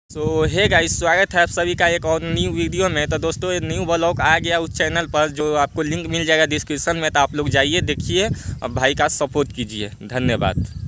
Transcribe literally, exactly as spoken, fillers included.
सो hey guys, स्वागत है आप सभी का एक और न्यू वीडियो में। तो दोस्तों, ये न्यू ब्लॉग आ गया उस चैनल पर, जो आपको लिंक मिल जाएगा डिस्क्रिप्शन में। तो आप लोग जाइए, देखिए और भाई का सपोर्ट कीजिए। धन्यवाद।